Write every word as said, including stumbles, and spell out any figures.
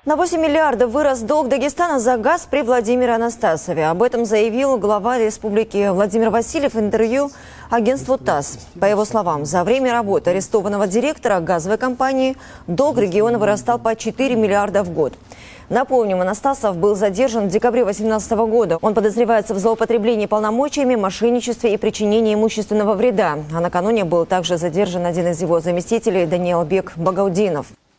На восемь миллиардов вырос долг Дагестана за газ при Владимире Анастасове. Об этом заявил глава республики Владимир Васильев в интервью агентству ТАСС. По его словам, за время работы арестованного директора газовой компании долг региона вырастал по четыре миллиарда в год. Напомним, Анастасов был задержан в декабре две тысячи восемнадцатого года. Он подозревается в злоупотреблении полномочиями, мошенничестве и причинении имущественного вреда. А накануне был также задержан один из его заместителей Даниэлбек Багаудинов.